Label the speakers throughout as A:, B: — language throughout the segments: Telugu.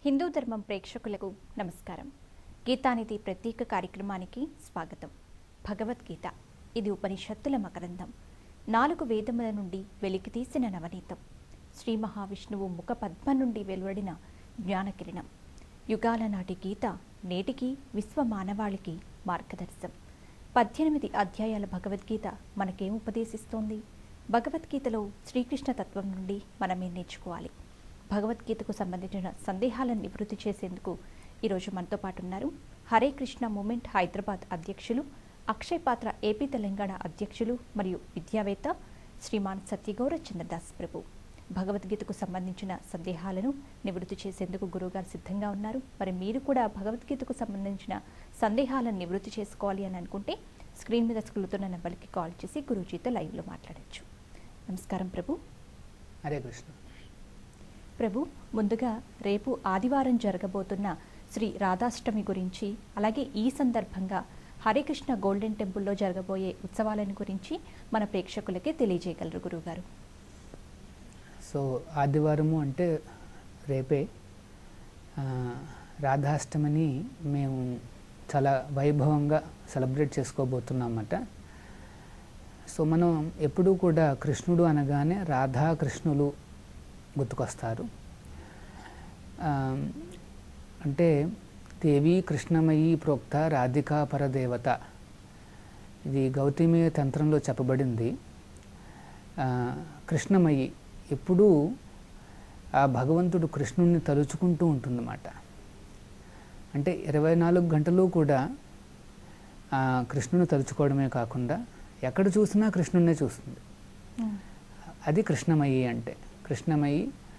A: హిందూ ధర్మం ప్రేక్షకులకు నమస్కారం. గీతానిధి ప్రత్యేక కార్యక్రమానికి స్వాగతం. భగవద్గీత ఇది ఉపనిషత్తుల మకరందం. 4 వేదముల నుండి వెలికితీసిన నవనీతం. శ్రీ మహావిష్ణువు ముఖ పద్మ నుండి వెలువడిన జ్ఞానకిరణం. యుగాల నాటి గీత నేటికి విశ్వ మానవాళికి మార్గదర్శనం. 18 అధ్యాయాల భగవద్గీత మనకేం ఉపదేశిస్తోంది? భగవద్గీతలో శ్రీకృష్ణ తత్వం నుండి మనమేం నేర్చుకోవాలి? భగవద్గీతకు సంబంధించిన సందేహాలను నివృత్తి చేసేందుకు ఈరోజు మనతో పాటు ఉన్నారు హరే కృష్ణ మూమెంట్ హైదరాబాద్ అధ్యక్షులు, అక్షయ్ పాత్ర ఏపీ తెలంగాణ అధ్యక్షులు మరియు విద్యావేత్త శ్రీమాన్ సత్యగౌర చంద్రదాస్ ప్రభు. భగవద్గీతకు సంబంధించిన సందేహాలను నివృత్తి చేసేందుకు గురువుగారు సిద్ధంగా ఉన్నారు. మరి మీరు కూడా భగవద్గీతకు సంబంధించిన సందేహాలను నివృత్తి చేసుకోవాలి అని అనుకుంటే స్క్రీన్ మీద స్క్రోలుతున్న నెంబర్కి కాల్ చేసి గురూజీతో లైవ్లో మాట్లాడచ్చు. నమస్కారం ప్రభు.
B: హరే కృష్ణ
A: ప్రభు, ముందుగా రేపు ఆదివారం జరగబోతున్న శ్రీ రాధాష్టమి గురించి, అలాగే ఈ సందర్భంగా హరే కృష్ణ గోల్డెన్ టెంపుల్లో జరగబోయే ఉత్సవాలను గురించి మన ప్రేక్షకులకే తెలియజేయగలరు గురువుగారు.
B: సో ఆదివారము అంటే రేపే రాధాష్టమిని మేము చాలా వైభవంగా సెలబ్రేట్ చేసుకోబోతున్నామన్నమాట. సో మనం ఎప్పుడూ కూడా కృష్ణుడు అనగానే రాధాకృష్ణులు గుర్తుకొస్తారు. అంటే దేవి కృష్ణమయీ ప్రోక్త రాధికా పరదేవత, ఇది గౌతమి తంత్రంలో చెప్పబడింది. కృష్ణమయి ఎప్పుడూ ఆ భగవంతుడు కృష్ణుడిని తలుచుకుంటూ ఉంటుందన్నమాట. అంటే 24 గంటలు కూడా కృష్ణుని తలుచుకోవడమే కాకుండా ఎక్కడ చూసినా కృష్ణుడినే చూస్తుంది. అది కృష్ణమయి అంటే. కృష్ణమయి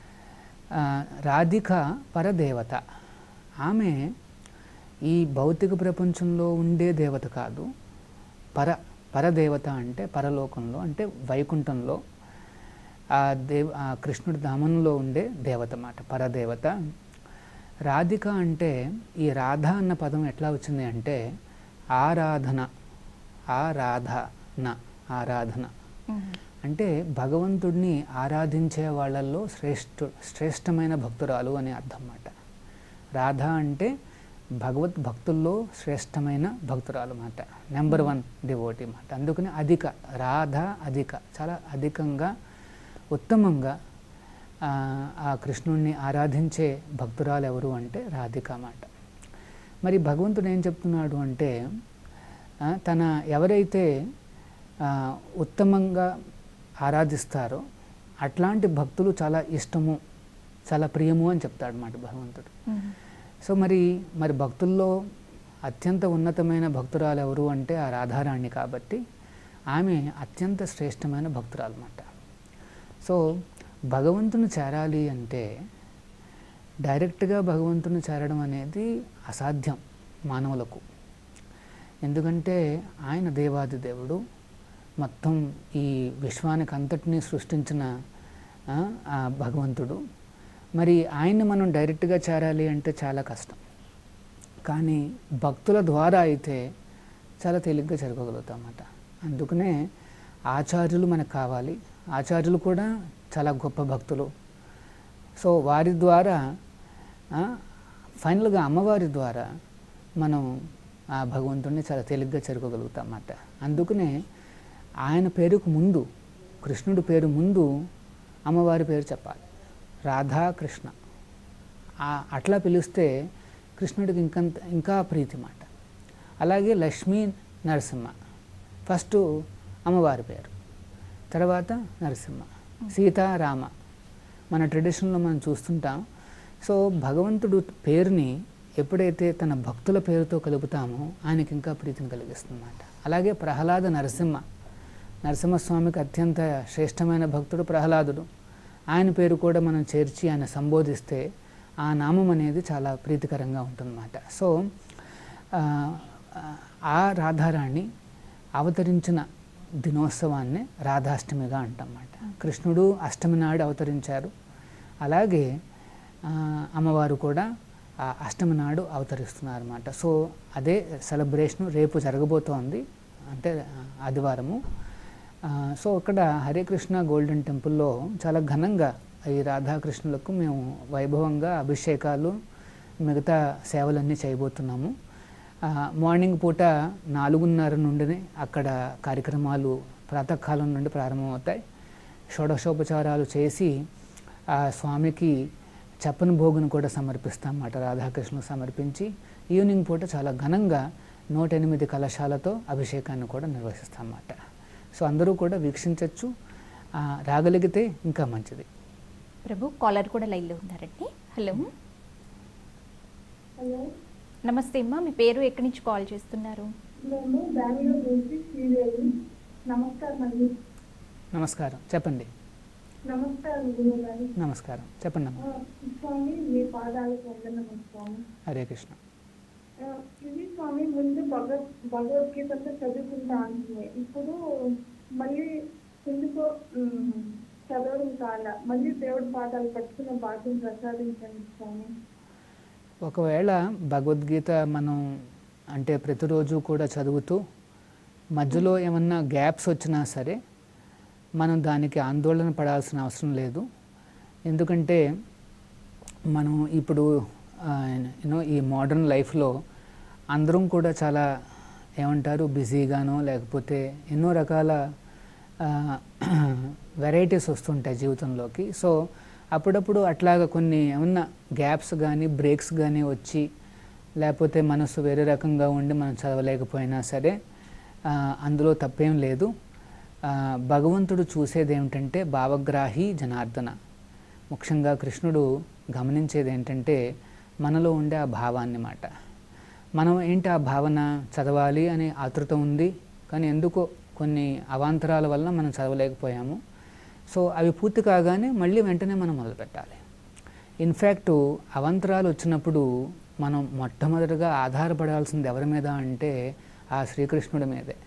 B: రాధిక పరదేవత. ఆమె ఈ భౌతిక ప్రపంచంలో ఉండే దేవత కాదు, పరదేవత అంటే పరలోకంలో, అంటే వైకుంఠంలో ఆ కృష్ణుడి ధామంలో ఉండే దేవత అన్నమాట, పరదేవత. రాధిక అంటే ఈ రాధ అన్న పదం ఎట్లా వచ్చింది అంటే ఆరాధన, ఆరాధన అంటే భగవంతుడిని ఆరాధించే వాళ్ళల్లో శ్రేష్టమైన భక్తురాలు అని అర్థం అన్నమాట. రాధ అంటే భగవద్భక్తుల్లో శ్రేష్టమైన భక్తురాలు అన్నమాట, నెంబర్ 1 డివోటీ అన్నమాట. అందుకని రాధ అధిక, చాలా అధికంగా ఉత్తమంగా ఆ కృష్ణుడిని ఆరాధించే భక్తురాలు ఎవరు అంటే రాధిక అన్నమాట. మరి భగవంతుడు ఏం చెప్తున్నాడు అంటే తన ఎవరైతే ఉత్తమంగా ఆరాధిస్తారో అట్లాంటి భక్తులు చాలా ఇష్టము, చాలా ప్రియము అని చెప్తాడు అన్నమాట భగవంతుడు. సో మరి భక్తుల్లో అత్యంత ఉన్నతమైన భక్తురాలు ఎవరు అంటే ఆ రాధారాణి. కాబట్టి ఆమె అత్యంత శ్రేష్టమైన భక్తురాలు అన్నమాట. సో భగవంతుని చేరాలి అంటే డైరెక్ట్గా భగవంతుని చేరడం అనేది అసాధ్యం మానవులకు. ఎందుకంటే ఆయన దేవాది దేవుడు, మొత్తం ఈ విశ్వానికి అంతటినీ సృష్టించిన ఆ భగవంతుడు. మరి ఆయన్ని మనం డైరెక్ట్గా చేరాలి అంటే చాలా కష్టం. కానీ భక్తుల ద్వారా అయితే చాలా తేలిగ్గా జరగగలుగుతాం అన్నమాట. అందుకనే ఆచార్యులు మనకు కావాలి. ఆచార్యులు కూడా చాలా గొప్ప భక్తులు. సో వారి ద్వారా ఫైనల్గా అమ్మవారి ద్వారా మనం ఆ భగవంతుడిని చాలా తేలిగ్గా చేరుకోగలుగుతాం అన్నమాట. అందుకనే ఆయన పేరుకు ముందు, కృష్ణుడి పేరు ముందు అమ్మవారి పేరు చెప్పాలి, రాధాకృష్ణ. అట్లా పిలిస్తే కృష్ణుడికి ఇంకా ప్రీతి మాట. అలాగే లక్ష్మీ నరసింహ, ఫస్ట్ అమ్మవారి పేరు, తర్వాత నరసింహ, సీతారామ. మన ట్రెడిషన్లో మనం చూస్తుంటాం. సో భగవంతుడు పేరుని ఎప్పుడైతే తన భక్తుల పేరుతో కలుపుతామో ఆయనకి ఇంకా ప్రీతిని కలిగిస్తుంది అన్నమాట. అలాగే ప్రహ్లాద నరసింహస్వామికి అత్యంత శ్రేష్టమైన భక్తుడు ప్రహ్లాదుడు. ఆయన పేరు కూడా మనం చేర్చి ఆయన సంబోధిస్తే ఆ నామం అనేది చాలా ప్రీతికరంగా ఉంటుందన్నమాట. సో ఆ రాధారాణి అవతరించిన దినోత్సవాన్ని రాధాష్టమిగా అంటామన్నమాట. కృష్ణుడు అష్టమి నాడు అవతరించారు. అలాగే అమ్మవారు కూడా అష్టమి నాడు అవతరిస్తున్నారు అన్నమాట. సో అదే సెలబ్రేషను రేపు జరగబోతోంది, అంటే ఆదివారము. సో అక్కడ హరే కృష్ణ గోల్డెన్ టెంపుల్లో చాలా ఘనంగా ఈ రాధాకృష్ణులకు మేము వైభవంగా అభిషేకాలు మిగతా సేవలన్నీ చేయబోతున్నాము. మార్నింగ్ పూట 4:30 నుండి అక్కడ కార్యక్రమాలు ప్రాతకాలం నుండి ప్రారంభమవుతాయి. షోడశోపచారాలు చేసి ఆ స్వామికి చప్పని భోగును కూడా సమర్పిస్తామన్నమాట. రాధాకృష్ణులు సమర్పించి ఈవినింగ్ పూట చాలా ఘనంగా 108 కలశాలతో అభిషేకాన్ని కూడా నిర్వహిస్తామన్నమాట. సో అందరూ కూడా వీక్షించవచ్చు, రాగలిగితే ఇంకా మంచిది.
A: ప్రభు, కాలర్ కూడా లైన్లో ఉన్నారండి. హలో
C: హలో,
A: నమస్తే అమ్మా, మీ పేరు ఎక్కడి నుంచి కాల్ చేస్తున్నారు?
C: మేము బెంగళూరు నుంచి శ్రీదేవి. నమస్కారం అండి.
B: నమస్కారం, చెప్పండి.
C: నమస్కారం గురుగారు.
B: నమస్కారం, చెప్పండి అమ్మా.
C: స్వామి, మీ పాదాలకు వందనము స్వామి.
B: హరే కృష్ణ.
C: ఇది స్వామి, ముందు భగవద్గీతతో చదువుకుంటా అంటున్నాయి. ఇప్పుడు మళ్ళీ ఎందుకో చదవడం కాల, మళ్ళీ దేవుడి పాదాలు పట్టుకున్న భాగ్యం ప్రసాదించండి స్వామి.
B: ఒకవేళ భగవద్గీత మనం అంటే ప్రతిరోజు కూడా చదువుతూ మధ్యలో ఏమన్నా గ్యాప్స్ వచ్చినా సరే మనం దానికి ఆందోళన పడాల్సిన అవసరం లేదు. ఎందుకంటే మనం ఇప్పుడు ఈ మోడర్న్ లైఫ్లో అందరం కూడా చాలా ఏమంటారు బిజీగానో లేకపోతే ఎన్నో రకాల వెరైటీస్ వస్తుంటాయి జీవితంలోకి. సో అప్పుడప్పుడు అట్లాగా కొన్ని ఏమన్నా గ్యాప్స్ కానీ బ్రేక్స్ కానీ వచ్చి లేకపోతే మనసు వేరే రకంగా ఉండి మనం చదవలేకపోయినా సరే అందులో తప్పేం లేదు. భగవంతుడు చూసేది ఏమిటంటే భావగ్రాహి జనార్దన. ముఖ్యంగా కృష్ణుడు గమనించేది ఏంటంటే మనలో ఉండే ఆ భావాన్ని మాట. మనం ఏంటి ఆ భావన చదవాలి అనే ఆతృత ఉంది, కానీ ఎందుకో కొన్ని అవాంతరాల వల్ల మనం చదవలేకపోయాము. సో అవి పూర్తి కాగానే మళ్ళీ వెంటనే మనం మొదలుపెట్టాలి. ఇన్ఫ్యాక్ట్ అవాంతరాలు వచ్చినప్పుడు మనం మొట్టమొదటిగా ఆధారపడాల్సింది ఎవరి మీద అంటే ఆ శ్రీకృష్ణుడి మీదే.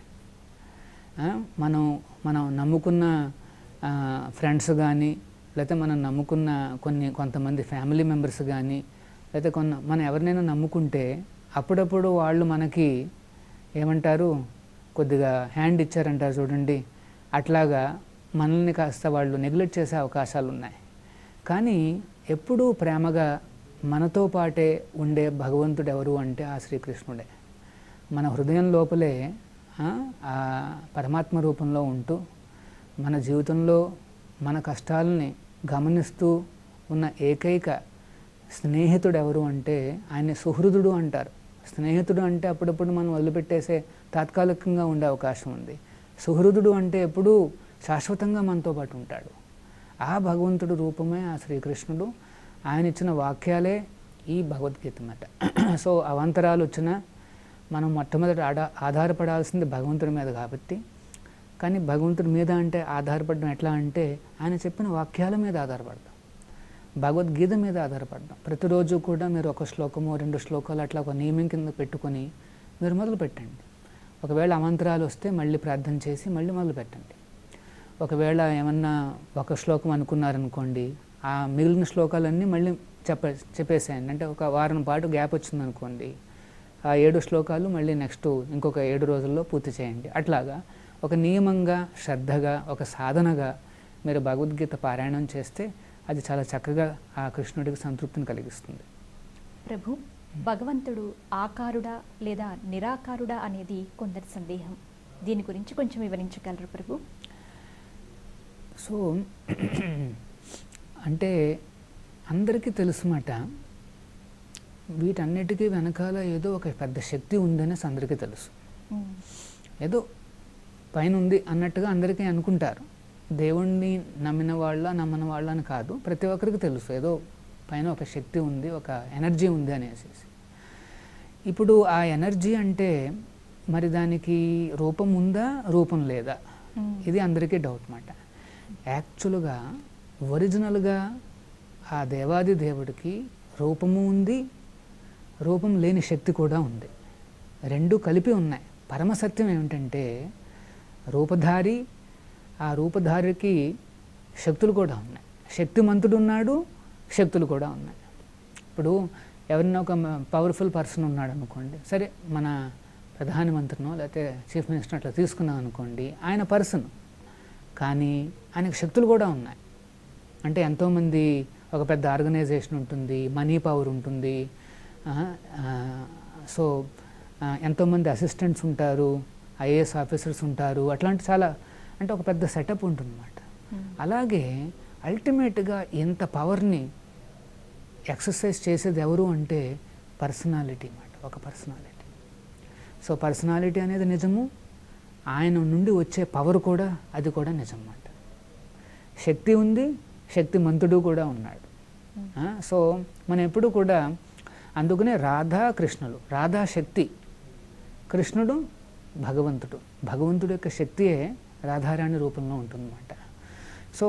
B: మనం నమ్ముకున్న ఫ్రెండ్స్ కానీ లేకపోతే మనం నమ్ముకున్న కొంతమంది ఫ్యామిలీ మెంబర్స్ కానీ లేకపోతే మనం ఎవరినైనా నమ్ముకుంటే అప్పుడప్పుడు వాళ్ళు మనకి ఏమంటారు కొద్దిగా హ్యాండ్ ఇచ్చారంటారు చూడండి, అట్లాగా మనల్ని కాస్త వాళ్ళు నెగ్లెక్ట్ చేసే అవకాశాలు ఉన్నాయి. కానీ ఎప్పుడూ ప్రేమగా మనతో పాటే ఉండే భగవంతుడు ఎవరు అంటే ఆ శ్రీకృష్ణుడే. మన హృదయం లోపలే ఆ పరమాత్మ రూపంలో ఉంటూ మన జీవితంలో మన కష్టాలని గమనిస్తూ ఉన్న ఏకైక స్నేహితుడు ఎవరు అంటే ఆయన్ని సుహృదుడు అంటారు. స్నేహితుడు అంటే అప్పుడప్పుడు మనం వదిలిపెట్టేసే తాత్కాలికంగా ఉండే అవకాశం ఉంది. సుహృదుడు అంటే ఎప్పుడూ శాశ్వతంగా మనతో పాటు ఉంటాడు. ఆ భగవంతుడు రూపమే ఆ శ్రీకృష్ణుడు. ఆయన ఇచ్చిన వాక్యాలే ఈ భగవద్గీత అన్నమాట. సో అవాంతరాలు వచ్చినా మనం మొట్టమొదటి ఆధారపడాల్సింది భగవంతుడి మీద కాబట్టి, కానీ భగవంతుడి మీద అంటే ఆధారపడడం ఎట్లా అంటే ఆయన చెప్పిన వాక్యాల మీద ఆధారపడదాం, భగవద్గీత మీద ఆధారపడదాం. ప్రతిరోజు కూడా మీరు ఒక శ్లోకము 2 శ్లోకాలు అట్లా ఒక నియమం కింద పెట్టుకొని మీరు మొదలు పెట్టండి. ఒకవేళ అవాంతరాలు వస్తే మళ్ళీ ప్రార్థన చేసి మళ్ళీ మొదలు పెట్టండి. ఒకవేళ ఏమన్నా ఒక శ్లోకం అనుకున్నారనుకోండి, ఆ మిగిలిన శ్లోకాలన్నీ మళ్ళీ చెప్పేసేయండి. అంటే ఒక వారం పాటు గ్యాప్ వచ్చిందనుకోండి, ఆ 7 శ్లోకాలు మళ్ళీ నెక్స్ట్ ఇంకొక 7 రోజుల్లో పూర్తి చేయండి. అట్లాగా ఒక నియమంగా శ్రద్ధగా ఒక సాధనగా మీరు భగవద్గీత పారాయణం చేస్తే అది చాలా చక్కగా ఆ కృష్ణుడికి సంతృప్తిని కలిగిస్తుంది.
A: ప్రభు, భగవంతుడు ఆకారుడా లేదా నిరాకారుడా అనేది కొందరి సందేహం. దీని గురించి కొంచెం వివరించగలరు ప్రభు?
B: సో అంటే అందరికీ తెలుసుమాట, వీటన్నిటికీ వెనకాల ఏదో ఒక పెద్ద శక్తి ఉందని అందరికీ తెలుసు. ఏదో పైన ఉంది అన్నట్టుగా అందరికీ అనుకుంటారు. దేవుణ్ణి నమ్మిన వాళ్ళ నమ్మని వాళ్ళ అని కాదు, ప్రతి ఒక్కరికి తెలుసు ఏదో పైన ఒక శక్తి ఉంది, ఒక ఎనర్జీ ఉంది అనేసి. ఇప్పుడు ఆ ఎనర్జీ అంటే మరి దానికి రూపం ఉందా రూపం లేదా, ఇది అందరికీ డౌట్ మాట. యాక్చువల్గా ఒరిజినల్గా ఆ దేవాది దేవుడికి రూపము ఉంది, రూపం లేని శక్తి కూడా ఉంది. రెండు కలిపి ఉన్నాయి. పరమసత్యం ఏమిటంటే రూపధారి, ఆ రూపధారికి శక్తులు కూడా ఉన్నాయి. శక్తిమంతుడు ఉన్నాడు, శక్తులు కూడా ఉన్నాయి. ఇప్పుడు ఎవరైనా ఒక పవర్ఫుల్ పర్సన్ ఉన్నాడు అనుకోండి, సరే మన ప్రధానమంత్రినో లేకపోతే చీఫ్ మినిస్టర్ అట్లా తీసుకున్నాం అనుకోండి, ఆయన పర్సన్ కానీ ఆయనకు శక్తులు కూడా ఉన్నాయి. అంటే ఎంతోమంది, ఒక పెద్ద ఆర్గనైజేషన్ ఉంటుంది, మనీ పవర్ ఉంటుంది, సో ఎంతోమంది అసిస్టెంట్స్ ఉంటారు, ఐఏఎస్ ఆఫీసర్స్ ఉంటారు, అట్లాంటి చాలా అంటే ఒక పెద్ద సెటప్ ఉంటుందన్నమాట. అలాగే అల్టిమేట్గా ఇంత పవర్ని ఎక్సర్సైజ్ చేసేది ఎవరు అంటే పర్సనాలిటీ అన్నమాట, ఒక పర్సనాలిటీ. సో పర్సనాలిటీ అనేది నిజము, ఆయన నుండి వచ్చే పవర్ కూడా అది కూడా నిజం అన్నమాట. శక్తి ఉంది, శక్తిమంతుడు కూడా ఉన్నాడు. సో మనం ఎప్పుడు కూడా అందుకనే రాధా కృష్ణులు, రాధా శక్తి, కృష్ణుడు భగవంతుడు, భగవంతుడి యొక్క శక్తియే రాధారాణి రూపంలో ఉంటుందన్నమాట. సో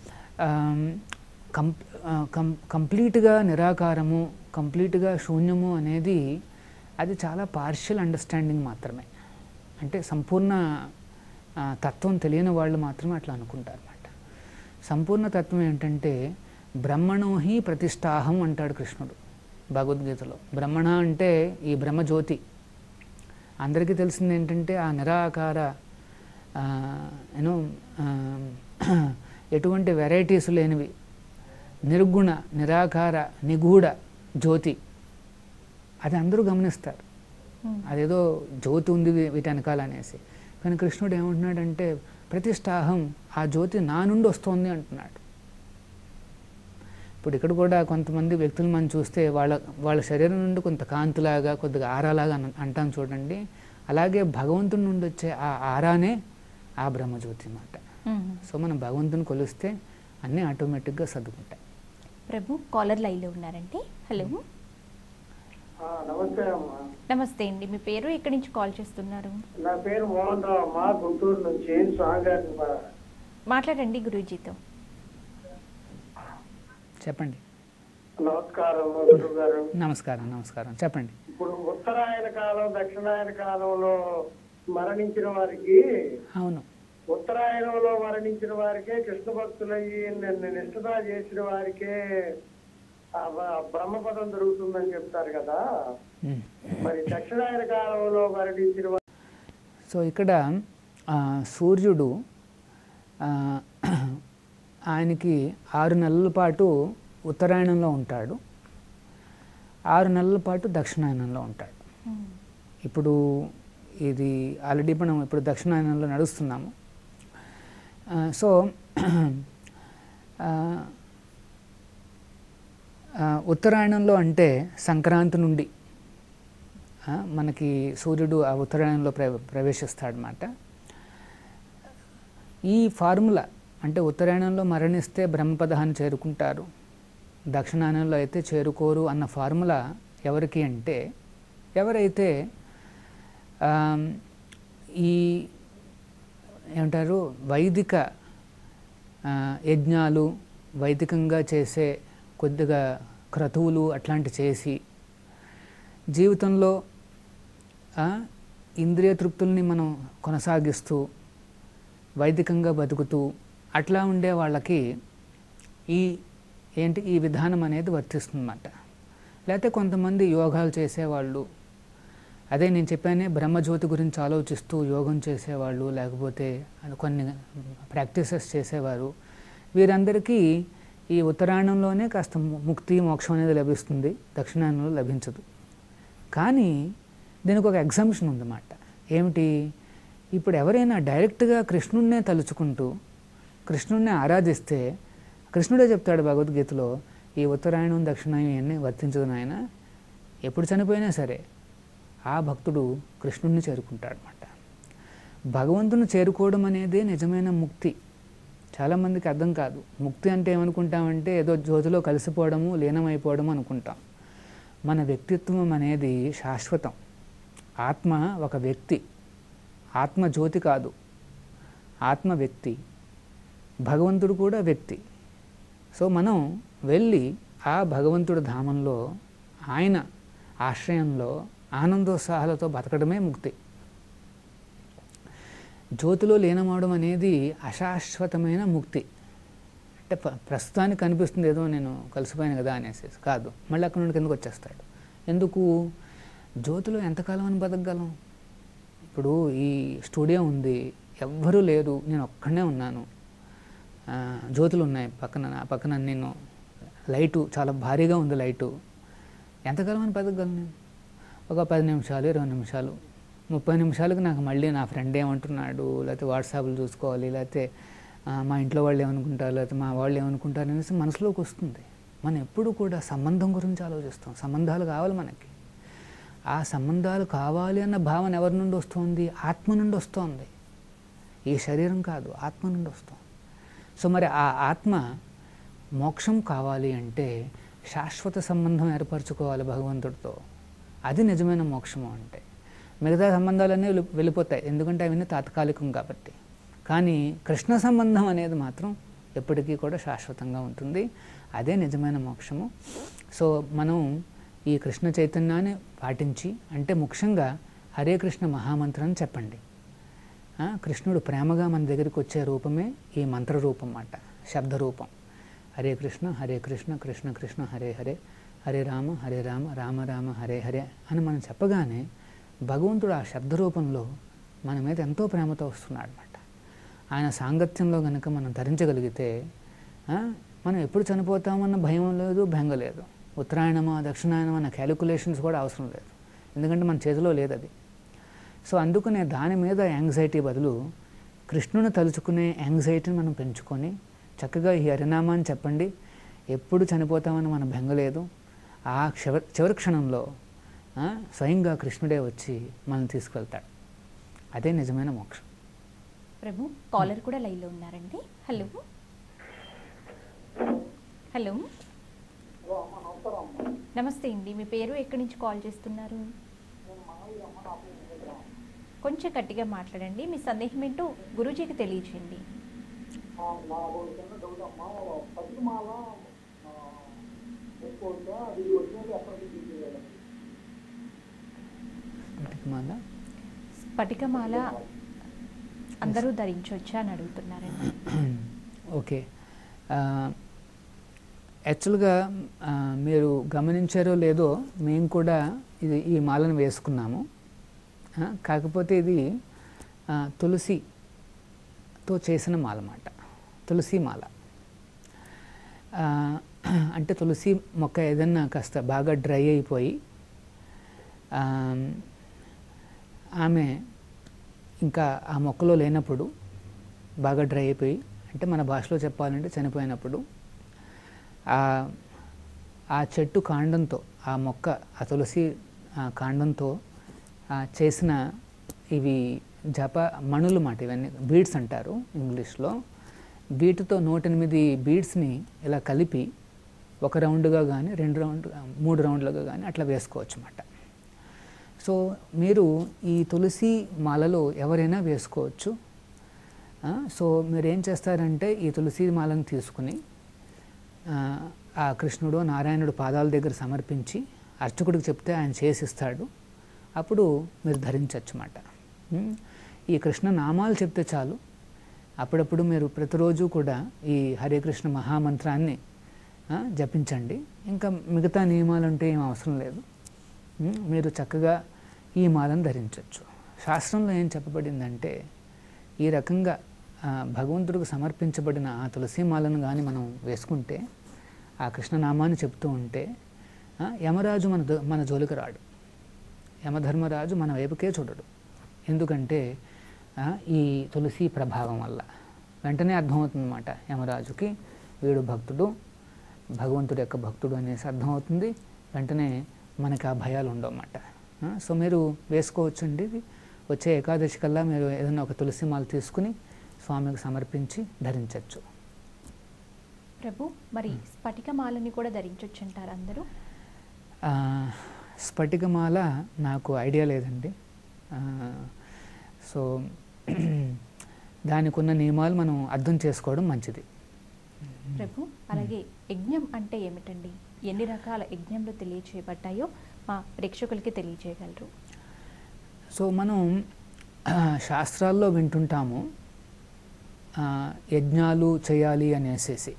B: కంప్లీట్గా నిరాకారము, కంప్లీట్గా శూన్యము అనేది అది చాలా పార్షియల్ అండర్స్టాండింగ్ మాత్రమే. అంటే సంపూర్ణ తత్వం తెలియని వాళ్ళు మాత్రమే అట్లా అనుకుంటారు అన్నమాట. సంపూర్ణ తత్వం ఏంటంటే బ్రహ్మణోహి ప్రతిష్టాహం అంటాడు కృష్ణుడు భగవద్గీతలో. బ్రహ్మణ అంటే ఈ బ్రహ్మజ్యోతి. అందరికీ తెలిసింది ఏంటంటే ఆ నిరాకార ఎటువంటి వెరైటీస్ లేనివి నిర్గుణ నిరాకార నిగూఢ జ్యోతి, అది అందరూ గమనిస్తారు. అదేదో జ్యోతి ఉంది వీటి వెనకాల అనేసి. కానీ కృష్ణుడు ఏమంటున్నాడంటే ప్రతిష్టాహం, ఆ జ్యోతి నా నుండి వస్తుంది అంటున్నాడు. ఇప్పుడు ఇక్కడ కూడా కొంతమంది వ్యక్తులు మనం చూస్తే వాళ్ళ శరీరం నుండి కొంత కాంతిలాగా కొద్దిగా ఆరాలాగా అంటాం చూడండి. అలాగే భగవంతుడి నుండి వచ్చే ఆ ఆరానే ఆ బ్రహ్మజ్యోతి అన్నమాట. సో మనం భగవంతుని కొలిస్తే అన్నీ ఆటోమేటిక్గా సర్దుకుంటాయి.
A: ప్రభు కాలర్ లైన్లో ఉన్నారండి. హలో,
C: నమస్తే అమ్మా.
A: నమస్తే అండి. మీ పేరు ఎక్కడి నుంచి కాల్ చేస్తున్నారు?
C: నా పేరు మోహన్ రావు అమ్మా, గుంటూరు నుంచి. స్వామి
A: మాట్లాడండి గురూజీతో.
B: చెప్పండి.
C: నమస్కారం గురువు గారు.
B: నమస్కారం. నమస్కారం, చెప్పండి.
C: ఇప్పుడు ఉత్తరాయణ కాలం దక్షిణాయన కాలంలో మరణించిన వారికి,
B: అవును,
C: ఉత్తరాయణంలో మరణించిన వారికే కృష్ణ భక్తులయ్యి నిష్ఠగా చేసిన వారికే బ్రహ్మపదం దొరుకుతుందని చెప్తారు కదా. మరి దక్షిణాయన కాలంలో మరణించిన
B: సో ఇక్కడ సూర్యుడు ఆయనకి 6 నెలల పాటు ఉత్తరాయణంలో ఉంటాడు, 6 నెలల పాటు దక్షిణాయనంలో ఉంటాడు. ఇప్పుడు ఇది ఆల్రెడీ మనం ఇప్పుడు దక్షిణాయనంలో నడుస్తున్నాము. సో ఉత్తరాయణంలో అంటే సంక్రాంతి నుండి మనకి సూర్యుడు ఆ ఉత్తరాయణంలో ప్రవేశిస్తాడనమాట. ఈ ఫార్ములా అంటే ఉత్తరాయణంలో మరణిస్తే బ్రహ్మపదాన్ని చేరుకుంటారు, దక్షిణాయనంలో అయితే చేరుకోరు అన్న ఫార్ములా ఎవరికి అంటే ఎవరైతే ఈ ఏమంటారు వైదిక యజ్ఞాలు, వైదికంగా చేసే కొద్దిగా క్రతువులు అట్లాంటి చేసి జీవితంలో ఇంద్రియ తృప్తుల్ని మనం కొనసాగిస్తూ వైదికంగా బతుకుతూ అట్లా ఉండే వాళ్ళకి ఈ విధానం అనేది వర్తిస్తుందన్నమాట. లేకపోతే కొంతమంది యోగాలు చేసేవాళ్ళు, అదే నేను చెప్పానే బ్రహ్మజ్యోతి గురించి ఆలోచిస్తూ యోగం చేసేవాళ్ళు, లేకపోతే కొన్ని ప్రాక్టీసెస్ చేసేవారు, వీరందరికీ ఈ ఉత్తరాయణంలోనే కాస్త ముక్తి మోక్షం అనేది లభిస్తుంది, దక్షిణాయనంలో లభించదు. కానీ దీనికి ఒక ఎగ్జంప్షన్ ఉందన్నమాట. ఏమిటి? ఇప్పుడు ఎవరైనా డైరెక్ట్గా కృష్ణుడినే తలుచుకుంటూ కృష్ణుడిని ఆరాధిస్తే కృష్ణుడే చెప్తాడు భగవద్గీతలో, ఈ ఉత్తరాయణం దక్షిణాయనం ఇవన్నీ వర్తించదు నాయన, ఎప్పుడు చనిపోయినా సరే ఆ భక్తుడు కృష్ణుడిని చేరుకుంటాడు అన్నమాట. భగవంతుని చేరుకోవడం అనేది నిజమైన ముక్తి. చాలామందికి అర్థం కాదు. ముక్తి అంటే ఏమనుకుంటామంటే ఏదో జ్యోతిలో కలిసిపోవడము, లీనమైపోవడము అనుకుంటాం. మన వ్యక్తిత్వం అనేది శాశ్వతం. ఆత్మ ఒక వ్యక్తి, ఆత్మ జ్యోతి కాదు, ఆత్మ వ్యక్తి, భగవంతుడు కూడా వ్యక్తి. సో మనం వెళ్ళి ఆ భగవంతుడి ధామంలో ఆయన ఆశ్రయంలో ఆనందోత్సాహాలతో బతకడమే ముక్తి. జ్యోతిలో లీనమవడం అనేది అశాశ్వతమైన ముక్తి. అంటే ప్రస్తుతానికి కనిపిస్తుంది ఏదో నేను కలిసిపోయాను కదా అనేసి కాదు, మళ్ళీ అక్కడ నుండి కిందకు వచ్చేస్తాడు. ఎందుకు? జ్యోతిలో ఎంతకాలం అని బతకగలం? ఇప్పుడు ఈ స్టూడియో ఉంది, ఎవ్వరూ లేరు, నేను ఒక్కడనే ఉన్నాను, జ్యోతులు ఉన్నాయి పక్కన, నేను లైటు చాలా భారీగా ఉంది, లైటు ఎంతకాలం అని బతకగలను నేను? ఒక 10 నిమిషాలు, 20 నిమిషాలు, 30 నిమిషాలకు నాకు మళ్ళీ నా ఫ్రెండ్ ఏమంటున్నాడు, లేకపోతే వాట్సాప్లు చూసుకోవాలి, లేకపోతే మా ఇంట్లో వాళ్ళు ఏమనుకుంటారు, లేకపోతే మా వాళ్ళు ఏమనుకుంటారు అనేసి మనసులోకి వస్తుంది. మనం ఎప్పుడు కూడా సంబంధం గురించి ఆలోచిస్తాం. సంబంధాలు కావాలి మనకి. ఆ సంబంధాలు కావాలి అన్న భావన ఎవరి నుండి వస్తుంది? ఆత్మ నుండి వస్తుంది. ఈ శరీరం కాదు, ఆత్మ నుండి వస్తుంది. సో మరి ఆ ఆత్మ మోక్షం కావాలి అంటే శాశ్వత సంబంధం ఏర్పరచుకోవాలి భగవంతుడితో. అది నిజమైన మోక్షము అంటే. మిగతా సంబంధాలన్నీ వెళ్ళిపోతాయి, ఎందుకంటే అవన్నీ తాత్కాలికం కాబట్టి. కానీ కృష్ణ సంబంధం అనేది మాత్రం ఎప్పటికీ కూడా శాశ్వతంగా ఉంటుంది. అదే నిజమైన మోక్షము. సో మనం ఈ కృష్ణ చైతన్యాన్ని పాటించి, అంటే ముఖ్యంగా హరే కృష్ణ మహామంత్రాన్ని చెప్పండి. కృష్ణుడు ప్రేమగా మన దగ్గరికి వచ్చే రూపమే ఈ మంత్ర రూపం అన్నమాట, శబ్ద రూపం. హరే కృష్ణ కృష్ణ కృష్ణ హరే హరే, హరే రామ రామ రామ హరే హరే అని మనం చెప్పగానే భగవంతుడు ఆ శబ్ద రూపంలో మన మీద ఎంతో ప్రేమతో వస్తున్నాడు అన్నమాట. ఆయన సాంగత్యంలో కనుక మనం ధరించగలిగితే మనం ఎప్పుడు చనిపోతామన్న భయం లేదు, బెంగ లేదు. ఉత్తరాయణమా దక్షిణాయనమా అన్న క్యాలిక్యులేషన్స్ కూడా అవసరం లేదు, ఎందుకంటే మన చేతిలో లేదు అది. సో అందుకనే దాని మీద యాంగ్జైటీ బదులు కృష్ణుని తలుచుకునే యాంగ్జైటీని మనం పెంచుకొని చక్కగా ఈ హరినామాన్ని చెప్పండి. ఎప్పుడు చనిపోతామని మన బెంగ లేదు. ఆ చివరి క్షణంలో స్వయంగా కృష్ణుడే వచ్చి మనల్ని తీసుకువెళ్తాడు. అదే నిజమైన మోక్షం.
A: ప్రభు, కాలర్ కూడా లైన్లో ఉన్నారండి. హలో హలో, నమస్తే అండి. మీ పేరు, ఎక్కడి నుంచి కాల్ చేస్తున్నారు? కొంచెం గట్టిగా మాట్లాడండి. మీ సందేహం ఏంటో గురూజీకి తెలియజేయండి. స్ఫటికమాల అందరూ ధరించవచ్చా అని అడుగుతున్నారండి.
B: ఓకే, యాక్చువల్గా మీరు గమనించారో లేదో, మేము కూడా ఈ మాలను వేసుకున్నాము. కాకపోతే ఇది తులసితో చేసిన మాల అన్నమాట, తులసి మాల. అంటే తులసి మొక్క ఏదన్నా కాస్త బాగా డ్రై అయిపోయి ఆమె ఇంకా ఆ మొక్కలో లేనప్పుడు, బాగా డ్రై అయిపోయి, అంటే మన భాషలో చెప్పాలంటే చనిపోయినప్పుడు, ఆ చెట్టు కాండంతో, ఆ మొక్క, ఆ తులసి కాండంతో చేసిన ఇవి జప మణులు మాట. ఇవన్నీ బీడ్స్ అంటారు ఇంగ్లీష్లో. వీటితో 108 బీడ్స్ని ఇలా కలిపి ఒక రౌండ్గా కానీ 3 రౌండ్లుగా కానీ అట్లా వేసుకోవచ్చు అన్నమాట. సో మీరు ఈ తులసి మాలలో ఎవరైనా వేసుకోవచ్చు. సో మీరు ఏం చేస్తారంటే ఈ తులసి మాలను తీసుకుని ఆ కృష్ణుడు నారాయణుడు పాదాల దగ్గర సమర్పించి అర్చకుడికి చెప్తే ఆయన చేసిస్తాడు. అప్పుడు మీరు ధరించవచ్చు అన్నమాట. ఈ కృష్ణ నామాలు చెప్తే చాలు. అప్పుడప్పుడు మీరు ప్రతిరోజు కూడా ఈ హరే కృష్ణ మహామంత్రాన్ని జపించండి. ఇంకా మిగతా నియమాలు అంటే ఏం అవసరం లేదు. మీరు చక్కగా ఈ మాలను ధరించవచ్చు. శాస్త్రంలో ఏం చెప్పబడిందంటే, ఈ రకంగా భగవంతుడికి సమర్పించబడిన ఆ తులసి మాలను కానీ మనం వేసుకుంటే, ఆ కృష్ణనామాన్ని చెప్తూ ఉంటే యమరాజు మన జోలికి రాడు. యమధర్మరాజు మన వైపుకే చూడడు. ఎందుకంటే ఈ తులసి ప్రభావం వల్ల వెంటనే అర్థమవుతుందన్నమాట యమరాజుకి, వీడు భక్తుడు, భగవంతుడి యొక్క భక్తుడు అనేసి అర్థమవుతుంది. వెంటనే మనకి ఆ భయాలు ఉండవన్నమాట. సో మీరు వేసుకోవచ్చండి. వచ్చే ఏకాదశి కల్లా మీరు ఏదైనా ఒక తులసి మాల తీసుకుని స్వామికి సమర్పించి ధరించవచ్చు.
A: ప్రభు, మరి స్ఫటికమాలని కూడా ధరించవచ్చు అంటారు అందరూ?
B: స్ఫటికమాల నాకు ఐడియా లేదండి. సో దానికి ఉన్న నియమాలు మనం అర్థం చేసుకోవడం మంచిది.
A: ప్రభు, అలాగే యజ్ఞం అంటే ఏమిటండి? ఎన్ని రకాల యజ్ఞంలో తెలియచేయబడ్డాయో మా ప్రేక్షకులకి తెలియజేయగలరు?
B: సో మనం శాస్త్రాల్లో వింటుంటాము యజ్ఞాలు చేయాలి అనేసి.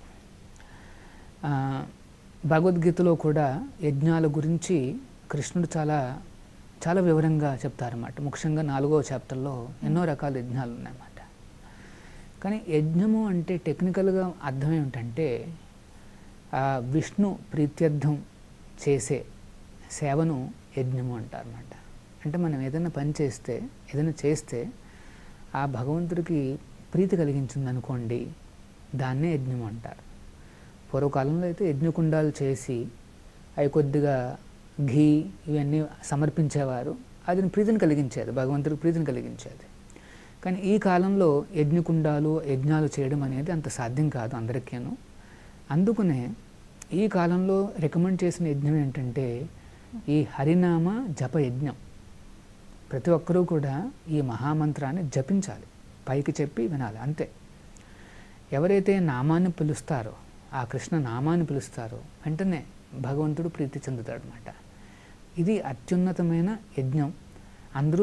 B: భగవద్గీతలో కూడా యజ్ఞాల గురించి కృష్ణుడు చాలా చాలా వివరంగా చెప్తారన్నమాట. ముఖ్యంగా 4వ చాప్టర్లో ఎన్నో రకాల యజ్ఞాలు ఉన్నాయన్నమాట. కానీ యజ్ఞము అంటే టెక్నికల్గా అర్థం ఏమిటంటే విష్ణు ప్రీత్యర్థం చేసే సేవను యజ్ఞము అంటారన్నమాట. అంటే మనం ఏదైనా పని చేస్తే, ఏదైనా చేస్తే ఆ భగవంతుడికి ప్రీతి కలిగించింది అనుకోండి, దాన్నే యజ్ఞం అంటారు. పూర్వకాలంలో అయితే యజ్ఞకుండాలు చేసి అవి కొద్దిగా ఘీ ఇవన్నీ సమర్పించేవారు. అది ప్రీతిని కలిగించేది, భగవంతుడికి ప్రీతిని కలిగించేది. కానీ ఈ కాలంలో యజ్ఞకుండాలు, యజ్ఞాలు చేయడం అనేది అంత సాధ్యం కాదు అందరికీను. అందుకనే ఈ కాలంలో రికమెండ్ చేసిన యజ్ఞం ఏంటంటే ఈ హరినామ జప యజ్ఞం. ప్రతి ఒక్కరూ కూడా ఈ మహామంత్రాన్ని జపించాలి, పైకి చెప్పి వినాలి, అంతే. ఎవరైతే నామాన్ని పిలుస్తారో, ఆ కృష్ణ నామాన్ని పిలుస్తారో వెంటనే భగవంతుడు ప్రీతి చెందుతాడనమాట. ఇది అత్యున్నతమైన యజ్ఞం. అందరూ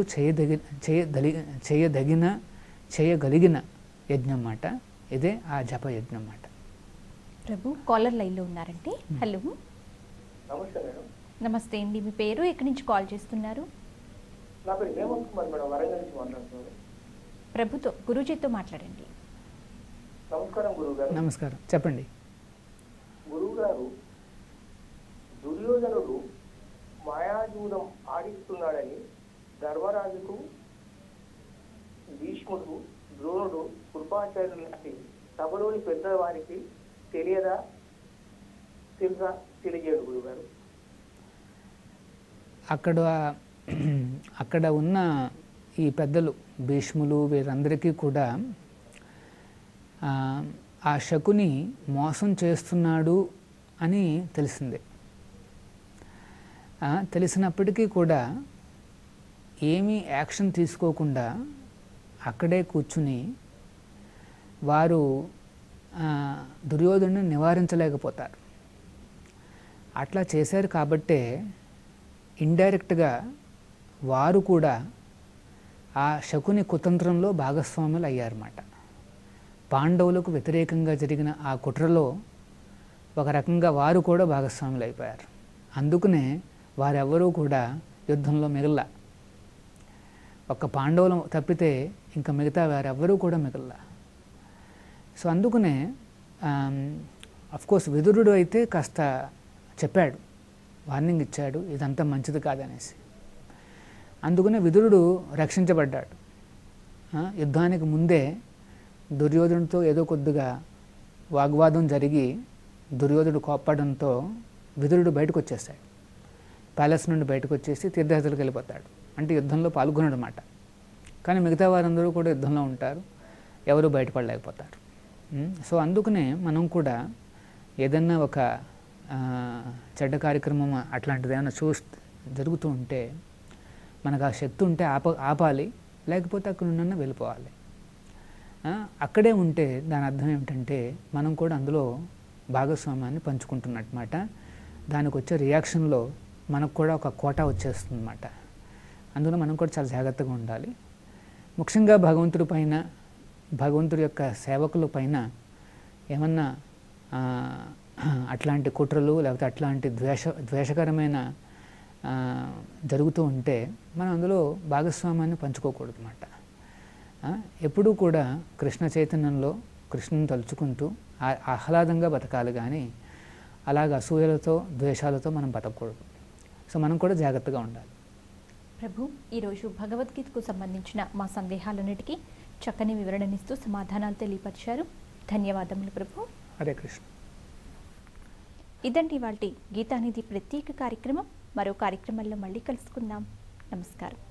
B: చేయగలిగిన యజ్ఞం అన్నమాట. ఇదే ఆ జప యజ్ఞం అన్నమాట.
A: ప్రభు, కాలర్ లైన్లో ఉన్నారండి. హలో,
C: నమస్తే మేడం.
A: నమస్తే అండి. మీ పేరు, ఎక్కడి నుంచి కాల్ చేస్తున్నారు?
C: నా పేరు హేమంత్ కుమార్ మేడం, వరంగల్ నుంచి మాట్లాడుతున్నాను.
A: ప్రభుతో, గురూజీతో మాట్లాడండి.
C: నమస్కారం గురువు గారు.
B: నమస్కారం, చెప్పండి.
C: గురువు గారు, దుర్యోధనుడు మాయాజూదం ఆడిస్తున్నాడని ధర్మరాజుకు, భీష్ముడు, ద్రోణుడు, కృపాచార్యులు లాంటి సభలోని పెద్దవారికి తెలుసా? తెలియజేయండి గురుగారు.
B: అక్కడ ఉన్న ఈ పెద్దలు, భీష్ములు, వీరందరికీ కూడా ఆ శకుని మోసం చేస్తున్నాడు అని తెలిసిందే. తెలిసినప్పటికీ కూడా ఏమీ యాక్షన్ తీసుకోకుండా అక్కడే కూర్చుని వారు దుర్యోధనుని నివారించలేకపోతారు. అట్లా చేశారు కాబట్టే ఇండైరెక్ట్గా వారు కూడా ఆ శకుని కుతంత్రంలో భాగస్వాములు అయ్యారన్నమాట. పాండవులకు వ్యతిరేకంగా జరిగిన ఆ కుట్రలో ఒక రకంగా వారు కూడా భాగస్వాములు అయిపోయారు. అందుకనే వారెవరూ కూడా యుద్ధంలో మిగల. ఒక్క పాండవులు తప్పితే ఇంకా మిగతా వారెవ్వరూ కూడా మిగల. సో అందుకనే అఫ్కోర్స్ విదురుడు అయితే కాస్త చెప్పాడు, వార్నింగ్ ఇచ్చాడు, ఇదంతా మంచిది కాదనేసి. అందుకనే విదురుడు రక్షించబడ్డాడు. యుద్ధానికి ముందే దుర్యోధనుడితో ఏదో కొద్దిగా వాగ్వాదం జరిగి దుర్యోధనుడు కోప్పడంతో విదురుడు బయటకు వచ్చేస్తాడు. ప్యాలెస్ నుండి బయటకు వచ్చేసి తీర్థయాత్రలకు వెళ్ళిపోతాడు. అంటే యుద్ధంలో పాల్గొనడు అన్నమాట. కానీ మిగతా వారందరూ కూడా యుద్ధంలో ఉంటారు, ఎవరు బయటపడలేకపోతారు. సో అందుకనే మనం కూడా ఏదన్నా ఒక చెడ్డ కార్యక్రమం అట్లాంటిది ఏమైనా జరుగుతూ ఉంటే మనకు ఆ శక్తి ఉంటే ఆపాలి, లేకపోతే అక్కడ ఉన్న వెళ్ళిపోవాలి. అక్కడే ఉంటే దాని అర్థం ఏమిటంటే మనం కూడా అందులో భాగస్వామ్యాన్ని పంచుకుంటున్నమాట. దానికి వచ్చే రియాక్షన్లో మనకు కూడా ఒక కోటా వచ్చేస్తుంది అన్నమాట. అందులో మనం కూడా చాలా జాగ్రత్తగా ఉండాలి. ముఖ్యంగా భగవంతుడి పైన, భగవంతుడి యొక్క సేవకుల పైన ఏమన్నా అట్లాంటి కుట్రలు లేకపోతే అట్లాంటి ద్వేషకరమైన జరుగుతూ ఉంటే మనం అందులో భాగస్వామ్యాన్ని పంచుకోకూడదు అన్నమాట. ఎప్పుడూ కూడా కృష్ణ చైతన్యంలో కృష్ణుని తలుచుకుంటూ ఆహ్లాదంగా బతకాలి, కానీ అలాగ అసూయలతో, ద్వేషాలతో మనం బతకూడదు. సో మనం కూడా జాగ్రత్తగా ఉండాలి.
A: ప్రభు, ఈరోజు భగవద్గీతకు సంబంధించిన మా సందేహాలన్నిటికీ చక్కని వివరణనిస్తూ సమాధానాలు తెలియపరిచారు. ధన్యవాదములు ప్రభు.
B: హరే కృష్ణ.
A: ఇదండి ఇవాల్టి గీతానిధి ప్రత్యేక కార్యక్రమం. మరో కార్యక్రమంలో మళ్ళీ కలుసుకుందాం. నమస్కారం.